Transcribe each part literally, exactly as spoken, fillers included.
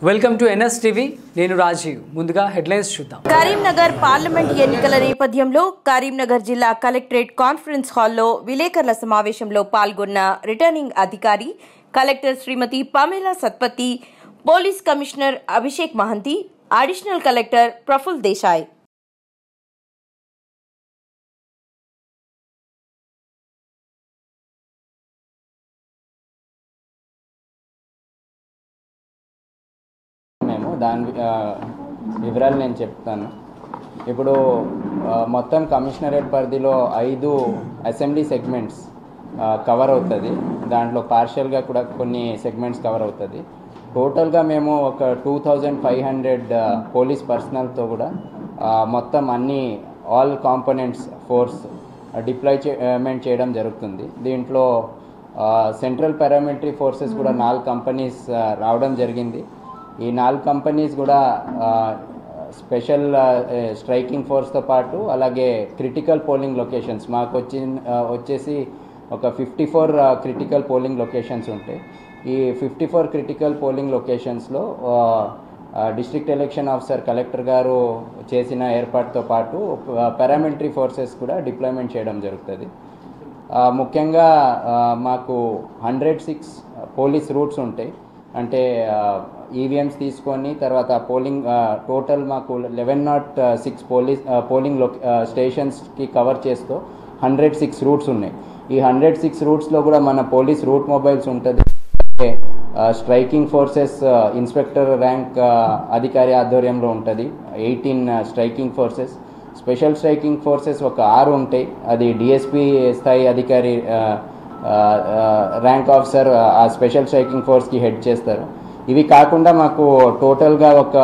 Welcome to NS TV నేను రాజీవ్ ముందుగా headlines చూద్దాం. కరీంనగర్ పార్లమెంట్ ఎన్నికల నేపథ్యంలో కరీంనగర్ జిల్లా కలెక్టరేట్ కాన్ఫరెన్స్ హాల్లో విలేకరుల సమావేశంలో పాల్గొన్న రిటర్నింగ్ అధికారి collector Shrimati Pamela Satpathy, police commissioner Abhishek Mohanty, additional collector Praful Desai. మేము దాని వివరాలు నేను చెప్తాను. ఇప్పుడు మొత్తం కమిషనరేట్ పరిధిలో ఐదు అసెంబ్లీ సెగ్మెంట్స్ కవర్ అవుతుంది. దాంట్లో పార్షియల్గా కూడా కొన్ని సెగ్మెంట్స్ కవర్ అవుతుంది. టోటల్గా మేము ఒక two thousand five hundred police పర్సనల్తో కూడా మొత్తం అన్ని ఆల్ కాంపోనెంట్స్ ఫోర్స్ డిప్లాయ్మెంట్ చేయడం జరుగుతుంది. దీంట్లో సెంట్రల్ పారామిలిటరీ ఫోర్సెస్ కూడా నాలుగు కంపెనీస్ రావడం జరిగింది. ఈ నాలుగు కంపెనీస్ కూడా స్పెషల్ స్ట్రైకింగ్ ఫోర్స్తో పాటు అలాగే క్రిటికల్ పోలింగ్ లొకేషన్స్ మాకు వచ్చి వచ్చేసి ఒక fifty four critical polling locations ఉంటాయి. ఈ ఫిఫ్టీ ఫోర్ క్రిటికల్ పోలింగ్ లొకేషన్స్లో డిస్ట్రిక్ట్ ఎలక్షన్ ఆఫీసర్ కలెక్టర్ గారు చేసిన ఏర్పాటుతో పాటు పారామిలిటరీ ఫోర్సెస్ కూడా డిప్లాయ్మెంట్ చేయడం జరుగుతుంది. ముఖ్యంగా మాకు హండ్రెడ్ సిక్స్ పోలీస్ రూట్స్ ఉంటాయి. అంటే ఈవీఎంస్ తీసుకొని తర్వాత పోలింగ్ టోటల్ మాకు eleven naught six police polling లో స్టేషన్స్కి కవర్ చేస్తూ హండ్రెడ్ సిక్స్ రూట్స్ ఉన్నాయి. ఈ హండ్రెడ్ సిక్స్ రూట్స్లో కూడా మన పోలీస్ రూట్ మొబైల్స్ ఉంటుంది. స్ట్రైకింగ్ ఫోర్సెస్ ఇన్స్పెక్టర్ ర్యాంక్ అధికారి ఆధ్వర్యంలో ఉంటుంది. Eighteen striking forces, special striking forces ఒక ఆరు ఉంటాయి. అది డిఎస్పీ స్థాయి అధికారి ర్యాంక్ ఆఫీసర్ ఆ స్పెషల్ స్ట్రైకింగ్ ఫోర్స్కి హెడ్ చేస్తారు. ఇవి కాకుండా మాకు టోటల్గా ఒక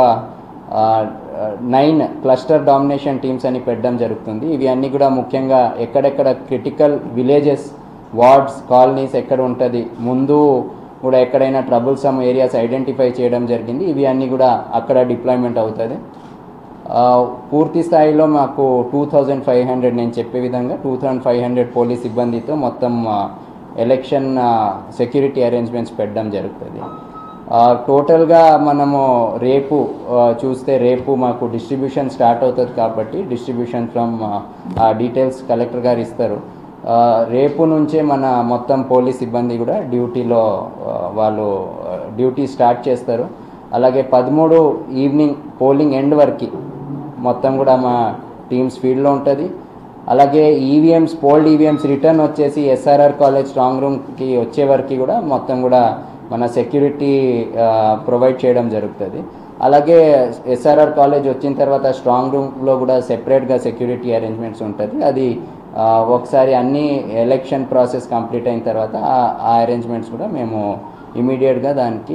నైన్ క్లస్టర్ డామినేషన్ టీమ్స్ అని పెట్టడం జరుగుతుంది. ఇవి అన్నీ కూడా ముఖ్యంగా ఎక్కడెక్కడ క్రిటికల్ విలేజెస్, వార్డ్స్, కాలనీస్ ఎక్కడ ఉంటుంది, ముందు కూడా ఎక్కడైనా ట్రబుల్సమ్ ఏరియాస్ ఐడెంటిఫై చేయడం జరిగింది. ఇవి అన్నీ కూడా అక్కడ డిప్లాయ్మెంట్ అవుతుంది. పూర్తి స్థాయిలో మాకు టూ థౌజండ్ ఫైవ్ హండ్రెడ్ నేను చెప్పే విధంగా two thousand five hundred police సిబ్బందితో మొత్తం ఎలక్షన్ సెక్యూరిటీ అరేంజ్మెంట్స్ పెట్టడం జరుగుతుంది. టోటల్గా మనము రేపు చూస్తే రేపు మాకు డిస్ట్రిబ్యూషన్ స్టార్ట్ అవుతుంది కాబట్టి డిస్ట్రిబ్యూషన్ ఫ్రమ్ డీటెయిల్స్ కలెక్టర్ గారు ఇస్తారు. రేపు నుంచే మన మొత్తం పోలీస్ సిబ్బంది కూడా డ్యూటీలో వాళ్ళు డ్యూటీ స్టార్ట్ చేస్తారు. అలాగే పదమూడు ఈవినింగ్ పోలింగ్ ఎండ్ వరకు మొత్తం కూడా మా టీమ్స్ ఫీల్డ్లో ఉంటుంది. అలాగే ఈవీఎంస్ పోల్డ్ ఈవీఎంస్ రిటర్న్ వచ్చేసి ఎస్ఆర్ఆర్ కాలేజ్ స్ట్రాంగ్ రూమ్కి వచ్చే వరకు కూడా మొత్తం కూడా మన సెక్యూరిటీ ప్రొవైడ్ చేయడం జరుగుతుంది. అలాగే ఎస్ఆర్ఆర్ కాలేజ్ వచ్చిన తర్వాత స్ట్రాంగ్ రూమ్లో కూడా సెపరేట్గా సెక్యూరిటీ అరేంజ్మెంట్స్ ఉంటుంది. అది ఒకసారి అన్ని ఎలక్షన్ ప్రాసెస్ కంప్లీట్ అయిన తర్వాత ఆ అరేంజ్మెంట్స్ కూడా మేము ఇమీడియట్గా దానికి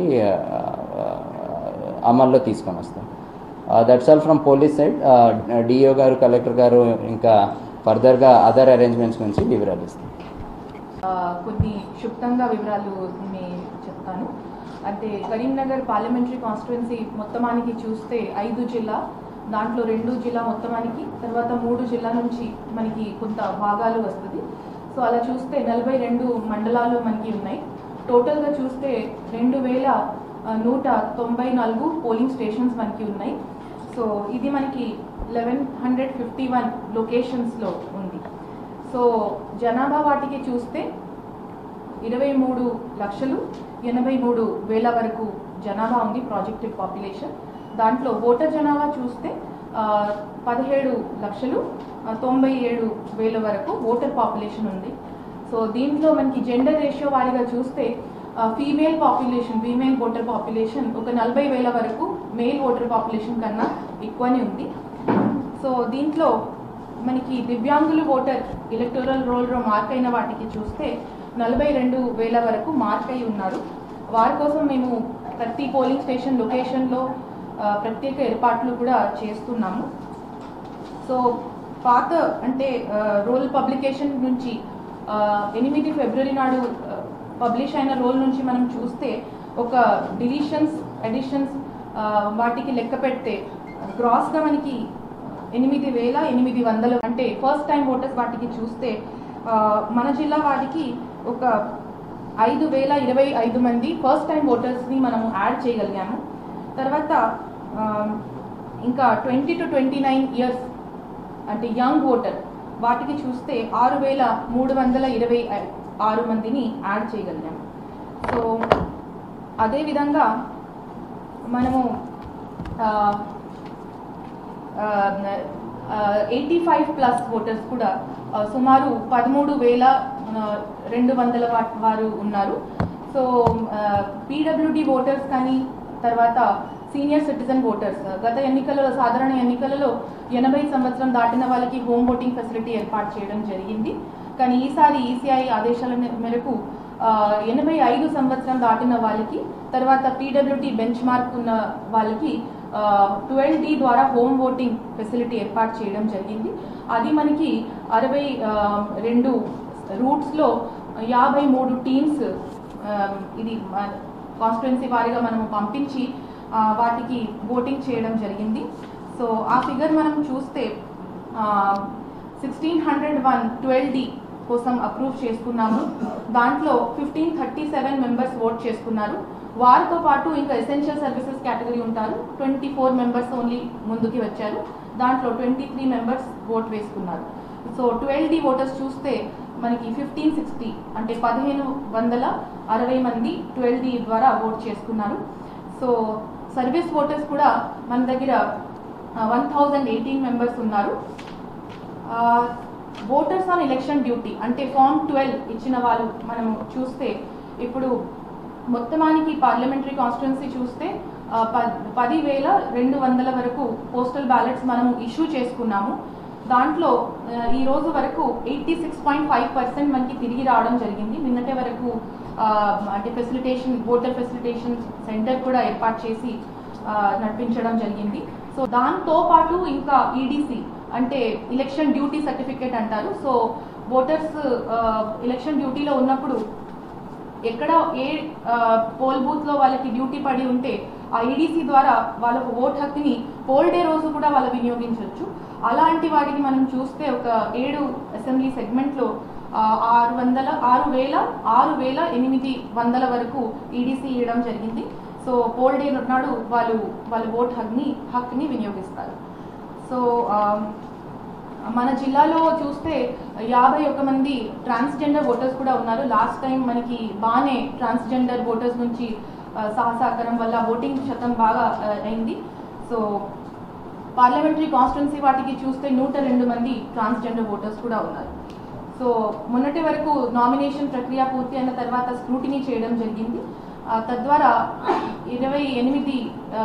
అమల్లో తీసుకొని వస్తాం. That's all from police side. DO గారు, కలెక్టర్ గారు ఇంకా ఫర్దర్గా అదర్ అరేంజ్మెంట్స్ గురించి వివరాలు ఇస్తాం. కొన్ని క్షుప్తంగా వివరాలు చెప్తాను. అంటే కరీంనగర్ పార్లమెంటరీ కాన్స్టిట్యుయెన్సీ మొత్తమానికి చూస్తే ఐదు జిల్లా, దాంట్లో రెండు జిల్లా మొత్తమానికి, తర్వాత మూడు జిల్లా నుంచి మనకి కొంత భాగాలు వస్తుంది. సో అలా చూస్తే నలభై రెండు మండలాలు మనకి ఉన్నాయి. టోటల్గా చూస్తే రెండు వేల నూట తొంభై నాలుగు పోలింగ్ స్టేషన్స్ మనకి ఉన్నాయి. సో ఇది మనకి లెవెన్ హండ్రెడ్ ఫిఫ్టీ వన్ లొకేషన్స్లో ఉంది. సో జనాభా వాటికి చూస్తే ఇరవై మూడు లక్షలు ఎనభై మూడు వేల వరకు జనాభా ఉంది, ప్రాజెక్టివ్ పాపులేషన్. దాంట్లో ఓటర్ జనాభా చూస్తే పదిహేడు లక్షలు తొంభై ఏడు వేల వరకు ఓటర్ పాపులేషన్ ఉంది. సో దీంట్లో మనకి జెండర్ రేషియో వారిగా చూస్తే female population female voter population ఒక నలభై వేల వరకు మేల్ ఓటర్ పాపులేషన్ కన్నా ఎక్కువనే ఉంది. సో దీంట్లో మనకి దివ్యాంగులు ఓటర్ ఎలక్టోరల్ రోల్లో మార్క్ అయిన వాటికి చూస్తే నలభై రెండు వేల వరకు మార్క్ అయి ఉన్నారు. వారి కోసం మేము ప్రతి పోలింగ్ స్టేషన్ లొకేషన్లో ప్రత్యేక ఏర్పాట్లు కూడా చేస్తున్నాము. సో పాత అంటే రోల్ పబ్లికేషన్ నుంచి ఎనిమిది ఫిబ్రవరి నాడు పబ్లిష్ అయిన రోల్ నుంచి మనం చూస్తే ఒక డిలీషన్స్ అడిషన్స్ వాటికి లెక్క పెడితే గ్రాస్గా మనకి ఎనిమిది వేల ఎనిమిది వందలు అంటే ఫస్ట్ టైం ఓటర్స్ వాటికి చూస్తే మన జిల్లా వారికి ఒక ఐదు వేల ఇరవై ఐదు మంది ఫస్ట్ టైం ఓటర్స్ని మనము యాడ్ చేయగలిగాము. తర్వాత ఇంకా twenty to twenty nine years అంటే యంగ్ ఓటర్ వాటికి చూస్తే ఆరు వేల మూడు వందల ఇరవై ఆరు మందిని యాడ్ చేయగలిగాము. సో అదేవిధంగా మనము ఎయిటీ ఫైవ్ ప్లస్ ఓటర్స్ కూడా సుమారు పదమూడు వేల రెండు వందల వారు ఉన్నారు. సో పీడబ్ల్యూడి ఓటర్స్ కానీ తర్వాత సీనియర్ సిటిజన్ ఓటర్స్ గత ఎన్నికలలో సాధారణ ఎన్నికలలో ఎనభై సంవత్సరం దాటిన వాళ్ళకి హోమ్ ఓటింగ్ ఫెసిలిటీ ఏర్పాటు చేయడం జరిగింది. కానీ ఈసారి ఈసీఐ ఆదేశాల మేరకు ఎనభై ఐదు సంవత్సరం దాటిన వాళ్ళకి తర్వాత పీడబ్ల్యూడి బెంచ్ మార్క్ ఉన్న వాళ్ళకి ట్వెల్వ్ డి ద్వారా హోమ్ ఓటింగ్ ఫెసిలిటీ ఏర్పాటు చేయడం జరిగింది. అది మనకి అరవై రెండు రూట్స్లో యాభై మూడు టీమ్స్ ఇది కాన్స్టిట్యుయెన్సీ వారీగా మనము పంపించి వాటికి ఓటింగ్ చేయడం జరిగింది. సో ఆ ఫిగర్ మనం చూస్తే sixteen hundred one twelve D కోసం అప్రూవ్ చేసుకున్నాము. దాంట్లో fifteen thirty seven members vote చేసుకున్నారు. వారితో పాటు ఇంకా ఎసెన్షియల్ సర్వీసెస్ కేటగిరీ ఉంటారు, ట్వంటీ ఫోర్ మెంబర్స్ ఓన్లీ ముందుకి వచ్చారు. దాంట్లో ట్వంటీ త్రీ మెంబర్స్ ఓట్ వేసుకున్నారు. సో ట్వెల్వ్ డి ఓటర్స్ చూస్తే మనకి ఫిఫ్టీన్ సిక్స్టీ అంటే పదిహేను వందల అరవై మంది ట్వెల్వ్ డి ద్వారా ఓట్ చేసుకున్నారు. సో సర్వీస్ ఓటర్స్ కూడా మన దగ్గర వన్ థౌజండ్ ఎయిటీన్ మెంబర్స్ ఉన్నారు. ఓటర్స్ ఆన్ ఎలక్షన్ డ్యూటీ అంటే ఫామ్ ట్వెల్వ్ ఇచ్చిన వాళ్ళు మనము చూస్తే ఇప్పుడు మొత్తమానికి పార్లమెంటరీ కాన్స్టిట్యుయెన్సీ చూస్తే పదివేల రెండు వందల వరకు పోస్టల్ బ్యాలెట్స్ మనము ఇష్యూ చేసుకున్నాము. దాంట్లో ఈ రోజు వరకు eighty six point five percent మనకి తిరిగి రావడం జరిగింది. నిన్నటి వరకు అంటే ఫెసిలిటేషన్ ఓటర్ ఫెసిలిటేషన్ సెంటర్ కూడా ఏర్పాటు చేసి నడిపించడం జరిగింది. సో దాంతో పాటు ఇంకా ఈడీసీ అంటే ఎలక్షన్ డ్యూటీ సర్టిఫికేట్ అంటారు. సో ఓటర్స్ ఎలక్షన్ డ్యూటీలో ఉన్నప్పుడు ఎక్కడ ఏ పోల్ బూత్లో వాళ్ళకి డ్యూటీ పడి ఉంటే ఆ ఈడీసీ ద్వారా వాళ్ళ ఓట్ హక్కుని పోల్ డే రోజు కూడా వాళ్ళు వినియోగించవచ్చు. అలాంటి వాటిని మనం చూస్తే ఒక ఏడు అసెంబ్లీ సెగ్మెంట్లో ఆరు వందల ఆరు వేల ఆరు వేల ఎనిమిది వందల వరకు ఈడీసీ ఇవ్వడం జరిగింది. సో పోల్ డే నాడు వాళ్ళు వాళ్ళ ఓట్ హక్ని హక్కుని వినియోగిస్తారు. సో మన జిల్లాలో చూస్తే యాభై ఒక మంది ట్రాన్స్జెండర్ ఓటర్స్ కూడా ఉన్నారు. లాస్ట్ టైం మనకి బాగానే ట్రాన్స్జెండర్ ఓటర్స్ నుంచి సహసహకారం వల్ల ఓటింగ్ శాతం బాగా అయింది. సో పార్లమెంటరీ కాన్స్టిట్యుయెన్సీ వాటికి చూస్తే నూట రెండు మంది ట్రాన్స్జెండర్ ఓటర్స్ కూడా ఉన్నారు. సో మొన్నటి వరకు నామినేషన్ ప్రక్రియ పూర్తి అయిన తర్వాత స్క్రూటినీ చేయడం జరిగింది. తద్వారా ఇరవై ఎనిమిది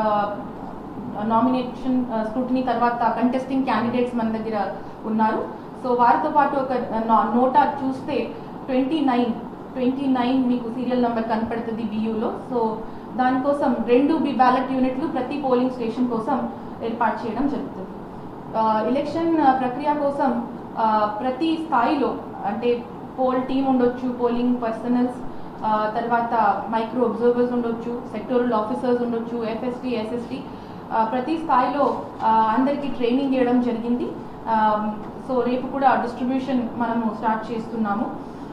నామినేషన్ స్క్రూటినీ తర్వాత కంటెస్టింగ్ క్యాండిడేట్స్ మన దగ్గర ఉన్నారు. సో వారితో పాటు ఒక నోటా చూస్తే ట్వంటీ నైన్ ట్వంటీ నైన్ మీకు సీరియల్ నెంబర్ కనపడుతుంది బియూలో. సో దానికోసం రెండు బి బ్యాలెట్ యూనిట్లు ప్రతి పోలింగ్ స్టేషన్ కోసం ఏర్పాటు చేయడం జరుగుతుంది. ఎలక్షన్ ప్రక్రియ కోసం ప్రతి స్థాయిలో అంటే పోల్ టీమ్ ఉండొచ్చు, పోలింగ్ పర్సనల్స్, తర్వాత మైక్రో అబ్జర్వర్స్ ఉండొచ్చు, సెక్టోరల్ ఆఫీసర్స్ ఉండొచ్చు, ఎఫ్ఎస్టీ ఎస్ఎస్టీ ప్రతి స్థాయిలో అందరికీ ట్రైనింగ్ ఇవ్వడం జరిగింది. సో రేపు కూడా డిస్ట్రిబ్యూషన్ మనము స్టార్ట్ చేస్తున్నాము.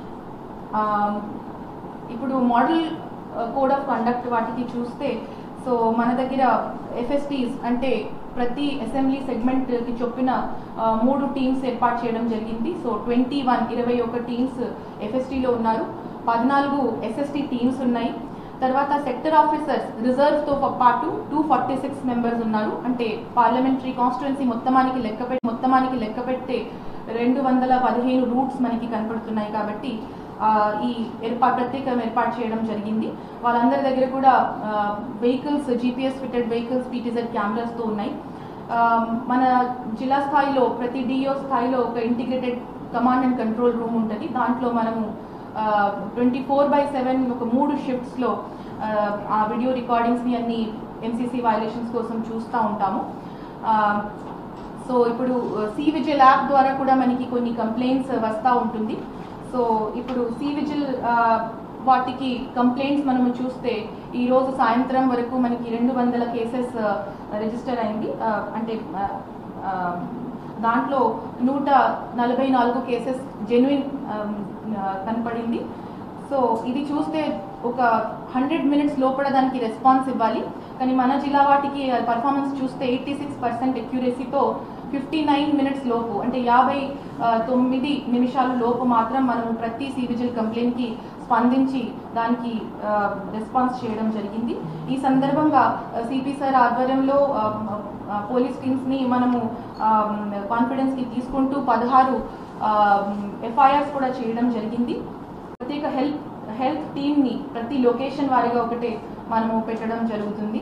ఇప్పుడు మోడల్ కోడ్ ఆఫ్ కండక్ట్ వాటికి చూస్తే సో మన దగ్గర ఎఫ్ఎస్టీస్ అంటే ప్రతి అసెంబ్లీ సెగ్మెంట్కి చొప్పున మూడు టీమ్స్ ఏర్పాటు చేయడం జరిగింది. సో ట్వంటీ వన్ ఇరవై ఒక టీమ్స్ ఎఫ్ఎస్టీలో ఉన్నారు, పద్నాలుగు ఎస్ఎస్టీ టీమ్స్ ఉన్నాయి. తర్వాత సెక్టర్ ఆఫీసర్స్ రిజర్వ్తో పాటు టూ ఫార్టీ సిక్స్ మెంబర్స్ ఉన్నారు. అంటే పార్లమెంటరీ కాన్స్టిట్యుయెన్సీ మొత్తమానికి లెక్కపెట్టి మొత్తమానికి లెక్క పెడితే రెండు వందల పదిహేను రూట్స్ మనకి కనపడుతున్నాయి. కాబట్టి ఈ ఏర్పాటు ప్రత్యేకం ఏర్పాటు చేయడం జరిగింది. వాళ్ళందరి దగ్గర కూడా vehicles GPS fitted vehicles PTZ కెమెరాస్తో ఉన్నాయి. మన జిల్లా స్థాయిలో ప్రతి డిఓ స్థాయిలో ఒక integrated command and control room ఉంటుంది. దాంట్లో మనము ట్వంటీ ఫోర్ బై సెవెన్ ఒక మూడు షిఫ్ట్స్లో ఆ వీడియో రికార్డింగ్స్ని అన్ని ఎంసీసీ వైలేషన్స్ కోసం చూస్తూ ఉంటాము. సో ఇప్పుడు సి విజిల్ యాప్ ద్వారా కూడా మనకి కొన్ని కంప్లైంట్స్ వస్తూ ఉంటుంది. సో ఇప్పుడు సి విజిల్ వాటికి కంప్లైంట్స్ మనము చూస్తే ఈరోజు సాయంత్రం వరకు మనకి రెండు వందల కేసెస్ రిజిస్టర్ అయింది. అంటే దాంట్లో నూట నలభై నాలుగు కేసెస్ జెన్యున్ కనపడింది. సో ఇది చూస్తే ఒక హండ్రెడ్ మినిట్స్ లోపల దానికి రెస్పాన్స్ ఇవ్వాలి. కానీ మన జిల్లా వాటికి పర్ఫార్మెన్స్ చూస్తే ఎయిటీ సిక్స్ పర్సెంట్ ఎక్యురసీతో ఫిఫ్టీ నైన్ మినిట్స్ లోపు అంటే యాభై తొమ్మిది నిమిషాల లోపు మాత్రం మనము ప్రతి సివిజిల్ కంప్లైంట్కి స్పందించి దానికి రెస్పాన్స్ చేయడం జరిగింది. ఈ సందర్భంగా సిపి సార్ ఆధ్వర్యంలో పోలీస్ టీమ్స్ని మనము కాన్ఫిడెన్స్కి తీసుకుంటూ పదహారు ఎఫ్ఐఆర్స్ కూడా చేయడం జరిగింది. ప్రత్యేక హెల్త్ హెల్త్ టీమ్ని ప్రతి లొకేషన్ వారీగా ఒకటే మనము పెట్టడం జరుగుతుంది.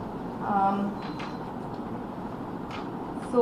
సో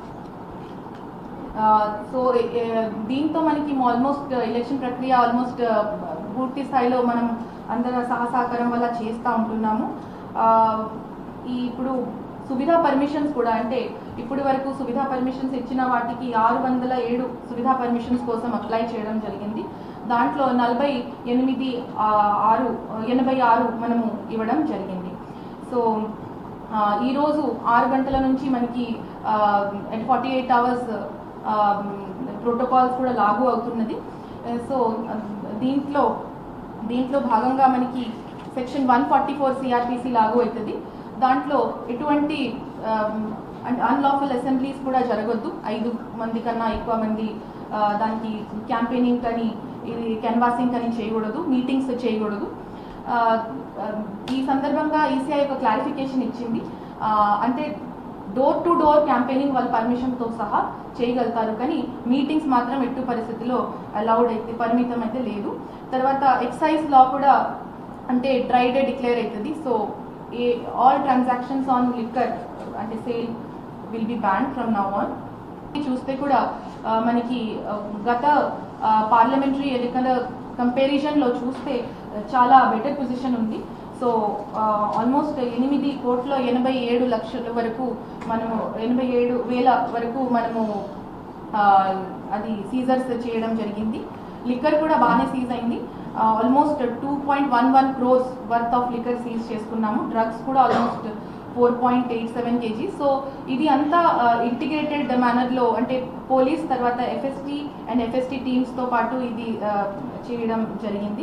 సో దీంతో మనకి ఆల్మోస్ట్ ఎలక్షన్ ప్రక్రియ ఆల్మోస్ట్ పూర్తి స్థాయిలో మనం అందరూ సహసహకారం వల్ల చేస్తూ ఉంటున్నాము. ఈ ఇప్పుడు సువిధా పర్మిషన్స్ కూడా అంటే ఇప్పటి వరకు సువిధా పర్మిషన్స్ ఇచ్చిన వాటికి ఆరు వందల ఏడు సువిధా పర్మిషన్స్ కోసం అప్లై చేయడం జరిగింది. దాంట్లో నలభై ఎనిమిది ఆరు ఎనభై ఆరు మనము ఇవ్వడం జరిగింది. సో ఈరోజు ఆరు గంటల నుంచి మనకి ఫార్టీ ఎయిట్ అవర్స్ ప్రోటోకాల్స్ కూడా లాగు అవుతున్నది. సో దీంట్లో దీంట్లో భాగంగా మనకి section one forty four CRPC లాగు అవుతుంది. దాంట్లో ఎటువంటి అన్లాఫుల్ అసెంబ్లీస్ కూడా జరగొద్దు. ఐదు మంది కన్నా ఎక్కువ మంది దానికి క్యాంపెయినింగ్ కానీ ఇది కెన్వాసింగ్ కానీ చేయకూడదు, మీటింగ్స్ చేయకూడదు. ఈ సందర్భంగా ఈసీఐ ఒక క్లారిఫికేషన్ ఇచ్చింది. అంటే డోర్ టు డోర్ క్యాంపెయినింగ్ వాళ్ళ పర్మిషన్తో సహా చేయగలుగుతారు, కానీ మీటింగ్స్ మాత్రం ఎట్టి పరిస్థితుల్లో అలౌడ్ అయితే పరిమితం అయితే లేదు. తర్వాత ఎక్సైజ్ లా కూడా అంటే డ్రై డే డిక్లేర్ అవుతుంది. So a all transactions on liquor అంటే sale will be ban from now on. చూస్తే కూడా మనకి గత పార్లమెంటరీ ఎన్నికల కంపారిజన్లో చూస్తే చాలా బెటర్ పొజిషన్ ఉంది. సో ఆల్మోస్ట్ ఎనిమిది కోట్ల ఎనభై ఏడు లక్షల వరకు మనము ఎనభై ఏడు వేల వరకు మనము అది సీజర్స్ చేయడం జరిగింది. లిక్కర్ కూడా బాగానే సీజ్ అయింది. Almost two point one one crores worth of liquor seize చేసుకున్నాము. డ్రగ్స్ కూడా almost four point eight seven KG. So ఇది అంతా ఇంటిగ్రేటెడ్ మేనర్లో అంటే పోలీస్ తర్వాత ఎఫ్ఎస్టీ అండ్ ఎఫ్ఎస్టీ టీమ్స్తో పాటు ఇది చేయడం జరిగింది.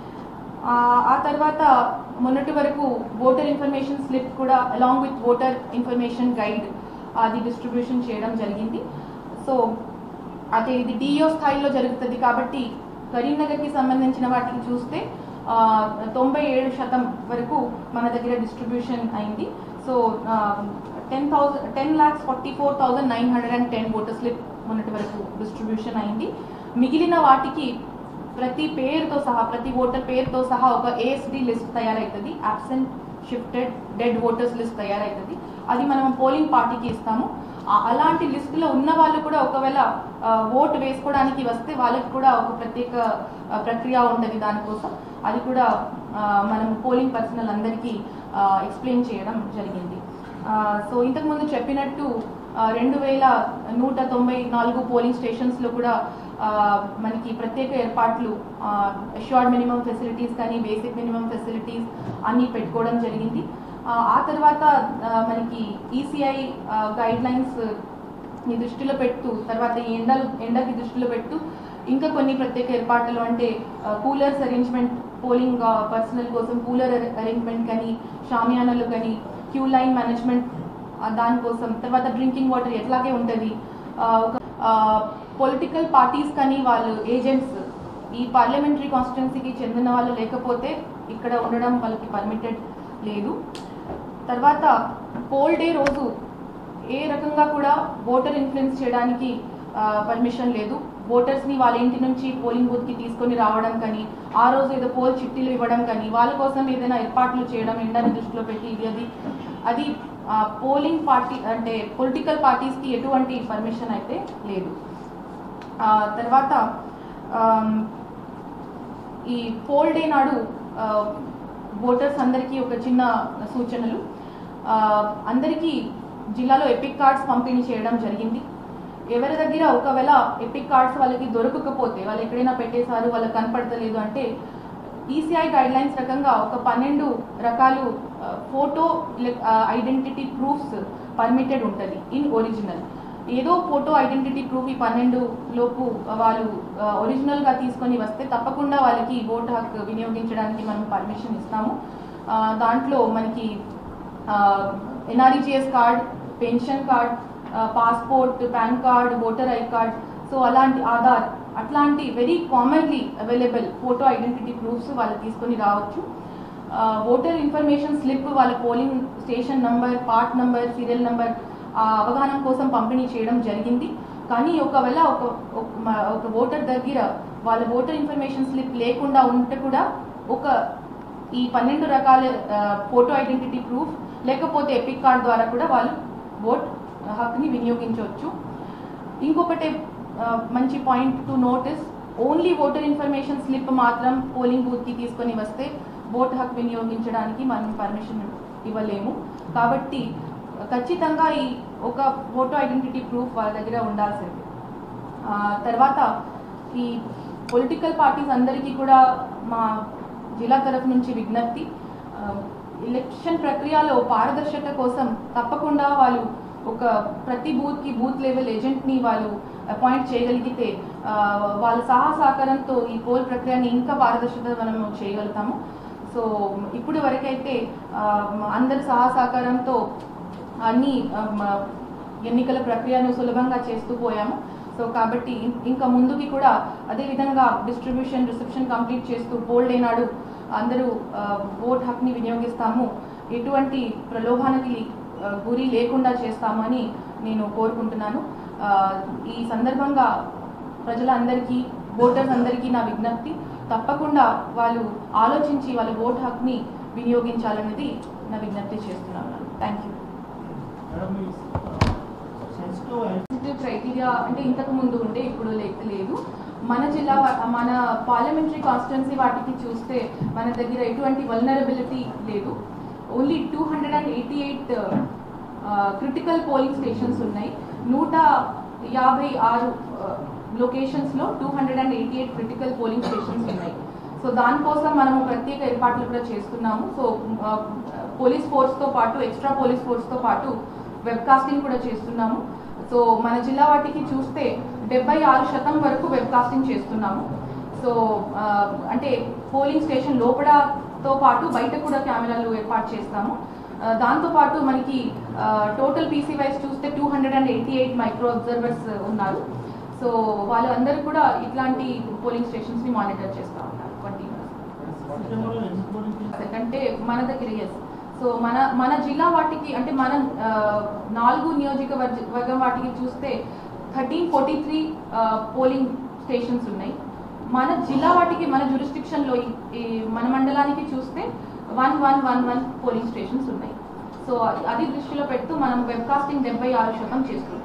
ఆ తర్వాత మొన్నటి వరకు ఓటర్ ఇన్ఫర్మేషన్ స్లిప్ కూడా along with voter information guide అది డిస్ట్రిబ్యూషన్ చేయడం జరిగింది. సో అదే ఇది డిఓ స్థాయిలో జరుగుతుంది కాబట్టి కరీంనగర్కి సంబంధించిన వాటికి చూస్తే తొంభై ఏడు శాతం వరకు మన దగ్గర డిస్ట్రిబ్యూషన్ అయింది. So ten thousand ten lakhs forty four thousand nine hundred and ten voter slip మొన్నటి వరకు డిస్ట్రిబ్యూషన్ అయింది. మిగిలిన వాటికి ప్రతి పేరుతో సహా ప్రతి ఓటర్ పేరుతో సహా ఒక ఏఎస్డి లిస్ట్ తయారవుతుంది. Absent shifted dead voters list తయారవుతుంది. అది మనం పోలింగ్ పార్టీకి ఇస్తాము. అలాంటి లిస్టులో ఉన్న వాళ్ళు కూడా ఒకవేళ ఓటు వేసుకోవడానికి వస్తే వాళ్ళకి కూడా ఒక ప్రత్యేక ప్రక్రియ ఉంటుంది దానికోసం. అది కూడా మనం పోలింగ్ పర్సనల్ అందరికీ ఎక్స్ప్లెయిన్ చేయడం జరిగింది. సో ఇంతకుముందు చెప్పినట్టు రెండు వేల నూట తొంభై నాలుగు పోలింగ్ స్టేషన్స్లో కూడా మనకి ప్రత్యేక ఏర్పాట్లు అష్యూర్డ్ మినిమం ఫెసిలిటీస్ కానీ బేసిక్ మినిమం ఫెసిలిటీస్ అన్నీ పెట్టుకోవడం జరిగింది. ఆ తర్వాత మనకి ఈసీఐ గైడ్ లైన్స్ ని దృష్టిలో పెడుతూ తర్వాత ఈ ఎండలు ఎండకి దృష్టిలో పెడుతూ ఇంకా కొన్ని ప్రత్యేక ఏర్పాట్లు అంటే కూలర్స్ అరేంజ్మెంట్ పోలింగ్ పర్సనల్ కోసం కూలర్ అరేంజ్మెంట్ కానీ షామియానాలు కానీ క్యూ లైన్ మేనేజ్మెంట్ దానికోసం తర్వాత డ్రింకింగ్ వాటర్ ఎట్లాగే ఉంటుంది. పొలిటికల్ పార్టీస్ కానీ వాళ్ళు ఏజెంట్స్ ఈ పార్లమెంటరీ కాన్స్టిట్యున్సీకి చెందిన వాళ్ళు లేకపోతే ఇక్కడ ఉండడం వాళ్ళకి పర్మిటెడ్ లేదు. తర్వాత పోల్ డే రోజు ఏ రకంగా కూడా ఓటర్ ఇన్ఫ్లుయెన్స్ చేయడానికి పర్మిషన్ లేదు. ఓటర్స్ని వాళ్ళ ఇంటి నుంచి పోలింగ్ బూత్కి తీసుకొని రావడం కానీ ఆ రోజు ఏదో పోల్ చిట్టీలు ఇవ్వడం కానీ వాళ్ళ కోసం ఏదైనా ఏర్పాట్లు చేయడం ఎండని దృష్టిలో పెట్టి ఇది అది అది పోలింగ్ పార్టీ అంటే పొలిటికల్ పార్టీస్కి ఎటువంటి పర్మిషన్ అయితే లేదు. తర్వాత ఈ పోల్ డే నాడు ఓటర్స్ అందరికీ ఒక చిన్న సూచనలు. అందరికీ జిల్లాలో ఎపిక్ కార్డ్స్ పంపిణీ చేయడం జరిగింది. ఎవరి దగ్గర ఒకవేళ ఎపిక్ కార్డ్స్ వాళ్ళకి దొరకకపోతే వాళ్ళు ఎక్కడైనా పెట్టేశారు వాళ్ళకి కనపడతలేదు అంటే ఈసీఐ గైడ్ లైన్స్ రకంగా ఒక పన్నెండు రకాలు ఫోటో ఐడెంటిటీ ప్రూఫ్స్ పర్మిటెడ్ ఉంటుంది ఇన్ ఒరిజినల్. ఏదో ఫోటో ఐడెంటిటీ ప్రూఫ్ ఈ పన్నెండు లోపు వాళ్ళు ఒరిజినల్గా తీసుకొని వస్తే తప్పకుండా వాళ్ళకి ఓటు హక్కు వినియోగించడానికి మనం పర్మిషన్ ఇస్తాము. దాంట్లో మనకి NREGS card, pension card, passport, PAN card, voter I card, so అలాంటి ఆధార్, అట్లాంటి very commonly available photo identity proofs వాళ్ళు తీసుకొని రావచ్చు. ఓటర్ ఇన్ఫర్మేషన్ స్లిప్ వాళ్ళ polling station number, part number, serial number అవగాహన కోసం పంపిణీ చేయడం జరిగింది. కానీ ఒకవేళ ఒక ఒక ఓటర్ దగ్గర వాళ్ళ ఓటర్ ఇన్ఫర్మేషన్ స్లిప్ లేకుండా ఉంటే కూడా ఒక ఈ పన్నెండు రకాల ఫోటో ఐడెంటిటీ ప్రూఫ్ లేకపోతే ఎపిక్ కార్డ్ ద్వారా కూడా వాళ్ళు ఓట్ హక్కుని వినియోగించవచ్చు. ఇంకొకటి మంచి point to notice, only voter information slip మాత్రం పోలింగ్ బూత్కి తీసుకొని వస్తే ఓట్ హక్కు వినియోగించడానికి మనం పర్మిషన్ ఇవ్వలేము. కాబట్టి ఖచ్చితంగా ఈ ఒక ఫోటో ఐడెంటిటీ ప్రూఫ్ వాళ్ళ దగ్గర ఉండాల్సింది. తర్వాత ఈ పొలిటికల్ పార్టీస్ అందరికీ కూడా మా జిల్లా తరఫు నుంచి విజ్ఞప్తి, ఎలక్షన్ ప్రక్రియలో పారదర్శకత కోసం తప్పకుండా వాళ్ళు ఒక ప్రతి బూత్కి బూత్ లెవెల్ ఏజెంట్ని వాళ్ళు అపాయింట్ చేయగలిగితే వాళ్ళ సహా సహకారంతో ఈ పోల్ ప్రక్రియని ఇంకా పారదర్శకత మనము చేయగలుగుతాము. సో ఇప్పుడు వరకైతే అందరి సహా సహకారంతో అన్ని ఎన్నికల ప్రక్రియను సులభంగా చేస్తూ పోయాము. సో కాబట్టి ఇంకా ముందుకి కూడా అదేవిధంగా డిస్ట్రిబ్యూషన్ రిసెప్షన్ కంప్లీట్ చేస్తూ పోల్ డే నాడు అందరూ ఓట్ హక్ని వినియోగిస్తాము, ఎటువంటి ప్రలోభానికి గురి లేకుండా చేస్తామని నేను కోరుకుంటున్నాను. ఈ సందర్భంగా ప్రజలందరికీ, ఓటర్స్ అందరికీ నా విజ్ఞప్తి, తప్పకుండా వాళ్ళు ఆలోచించి వాళ్ళ ఓట్ హక్ని వినియోగించాలనేది నా విజ్ఞప్తి చేస్తున్నాను. Thank you. క్రైటీరియా అంటే ఇంతకు ముందు ఉండే ఇప్పుడు లేదు. మన జిల్లా మన పార్లమెంటరీ కాన్స్టిట్యున్సీ వాటికి చూస్తే మన దగ్గర ఎటువంటి వల్నరబిలిటీ లేదు. Only two hundred and eighty eight critical polling stations ఉన్నాయి. నూట యాభై ఆరు లొకేషన్స్లో two hundred and eighty eight critical polling stations ఉన్నాయి. సో దానికోసం మనము ప్రత్యేక ఏర్పాట్లు కూడా చేస్తున్నాము. సో పోలీస్ ఫోర్స్తో పాటు ఎక్స్ట్రా పోలీస్ ఫోర్స్తో పాటు వెబ్కాస్టింగ్ కూడా చేస్తున్నాము. సో మన జిల్లా వాటికి చూస్తే డెబ్బై ఆరు శాతం వరకు వెబ్కాస్టింగ్ చేస్తున్నాము. సో అంటే పోలింగ్ స్టేషన్ లోపలతో పాటు బయట కూడా కెమెరాలు ఏర్పాటు చేస్తాము. దాంతోపాటు మనకి టోటల్ పీసీ వైజ్ చూస్తే two hundred and eighty eight micro observers ఉన్నారు. సో వాళ్ళందరూ కూడా ఇట్లాంటి పోలింగ్ స్టేషన్స్ని మానిటర్ చేస్తూ ఉన్నారు కంటిన్యూస్. అంటే మన దగ్గర ఎస్ సో మన మన జిల్లా వాటికి అంటే మన నాలుగు నియోజకవర్గం వాటికి చూస్తే thirteen forty three polling stations ఉన్నాయి. మన జిల్లా వాటికి మన జ్యూరిస్డిక్షన్లో ఈ మన మండలానికి చూస్తే one one one one polling stations ఉన్నాయి. సో అది దృష్టిలో పెడుతూ మనం వెబ్కాస్టింగ్ డెబ్బై ఆరు శాతం చేస్తున్నాం.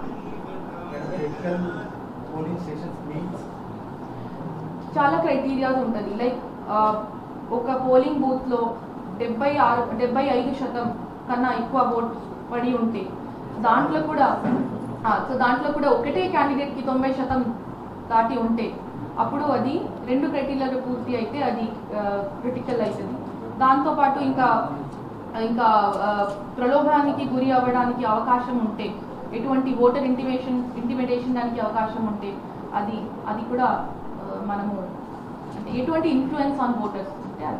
చాలా క్రైటీరియాస్ ఉంటుంది. లైక్ ఒక పోలింగ్ బూత్లో డెబ్బై ఆరు డెబ్బై ఐదు శాతం కన్నా ఎక్కువ ఓట్ పడి ఉంటే దాంట్లో కూడా సో దాంట్లో కూడా ఒకటే క్యాండిడేట్కి తొంభై శాతం దాటి ఉంటే అప్పుడు అది రెండు క్రైటీరియాలు పూర్తి అయితే అది క్రిటికల్ అవుతుంది. దాంతోపాటు ఇంకా ఇంకా ప్రలోభానికి గురి అవ్వడానికి అవకాశం ఉంటే, ఎటువంటి ఓటర్ ఇంటిమేషన్ ఇంటిమిడేషన్ దానికి అవకాశం ఉంటే అది అది కూడా మనము అంటే ఎటువంటి ఇన్ఫ్లుయెన్స్ ఆన్ ఓటర్స్ ఉంటే అది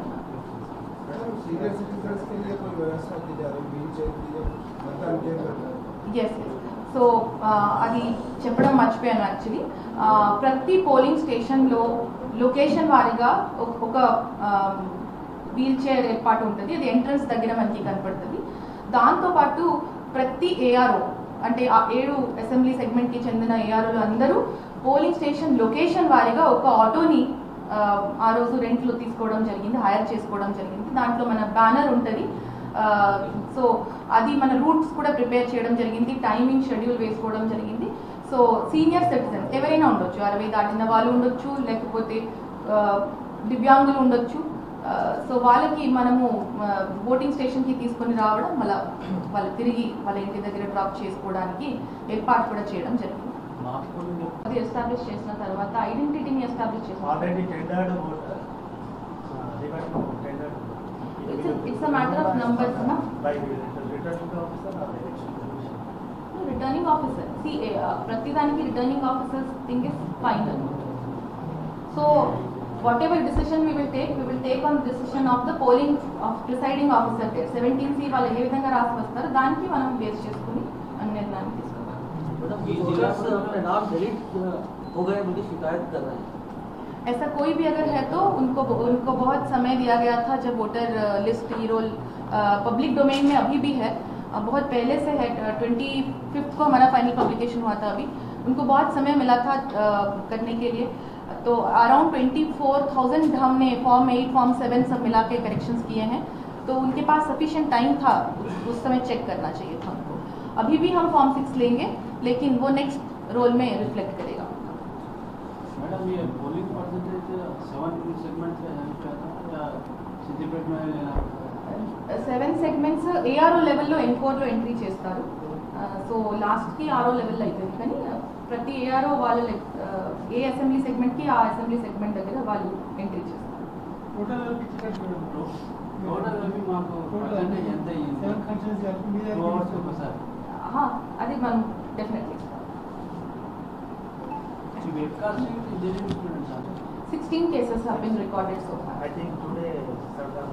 ఎస్ సో అది చెప్పడం మర్చిపోయాను యాక్చువల్లీ. ప్రతి పోలింగ్ స్టేషన్లో లొకేషన్ వారీగా ఒక వీల్ చైర్ ఏర్పాటు ఉంటుంది. అది ఎంట్రన్స్ దగ్గర మనకి కనపడుతుంది. దాంతోపాటు ప్రతి ఏఆర్ఓ అంటే ఆ ఏడు అసెంబ్లీ సెగ్మెంట్కి చెందిన ఏఆర్ఓలు అందరూ పోలింగ్ స్టేషన్ లొకేషన్ వారీగా ఒక ఆటోని ఆ రోజు రెంట్లో తీసుకోవడం జరిగింది, హైర్ చేసుకోవడం జరిగింది. దాంట్లో మన బ్యానర్ ఉంటుంది. సో అది మన రూట్స్ కూడా ప్రిపేర్ చేయడం జరిగింది, టైమింగ్ షెడ్యూల్ వేసుకోవడం జరిగింది. సో సీనియర్ సిటిజన్ ఎవరైనా ఉండొచ్చు, అరవై దాటిన వాళ్ళు ఉండొచ్చు, లేకపోతే దివ్యాంగులు ఉండొచ్చు. సో వాళ్ళకి మనము ఓటింగ్ స్టేషన్కి తీసుకొని రావడం, మళ్ళీ వాళ్ళు తిరిగి వాళ్ళ ఇంటి దగ్గర డ్రాప్ చేసుకోవడానికి ఏర్పాటు కూడా చేయడం జరిగింది. అది ఎస్టాబ్లిష్ చేసిన తర్వాత ఐడెంటిటీని ఎస్టాబ్లిష్ చేసిన it's a matter of numbers. Returning officer see ప్రతిదానికి returning officers thing is final. So whatever decision we will take we will take on decision of the polling of presiding officer day seventeen C వాళ్ళు ఏ విధంగా రాసి వస్తారో దానికి మనం base చేసుకుని నిర్ణయాన్ని తీసుకుంటాం. ऐसा कोई भी अगर है तो उनको उनको बहुत समय दिया गया था जब voter list E roll public domain में अभी भी है, बहुत पहले से है, ट्वेंटी फिफ्थ को हमारा फाइनल पब्लिकेशन हुआ था. अभी उनको बहुत समय मिला था करने के लिए. तो अराउंड ट्वेंटी फोर थाउजेंड हमने फॉर्म एट फॉर्म सेवन सब मिला के करेक्शंस किए हैं. तो उनके पास सफिशिएंट टाइम था, उस समय चेक करना चाहिए था उनको. अभी भी हम फॉर्म सिक्स लेंगे लेकिन वो नेक्स्ट रोल में रिफ्लेक्ट करेगा. मैडम ये पोलिंग परसेंटेज सेवन सेगमेंट पे है क्या था या सिद्धिपेट में लेना? సెవెన్ సెగ్మెంట్స్ ఏఆర్ఓ లెవెల్లో ఎన్కోర్లో ఎంట్రీ చేస్తారు. సో లాస్ట్కి ఆర్ఓ లెవెల్ అవుతుంది, కానీ ప్రతి ఏఆర్ఓ వాళ్ళ ఏ అసెంబ్లీ సెగ్మెంట్కి ఆ అసెంబ్లీ సెగ్మెంట్ దగ్గర వాళ్ళు ఎంట్రీ చేస్తారు. టోటల్ టోటల్ మాకు పర్సెంటేజ్ ఎంత అయ్యింది ఒకసారి? అది మనం definitely webcasting is there in students? sixteen cases have been recorded so far. I think today Sardar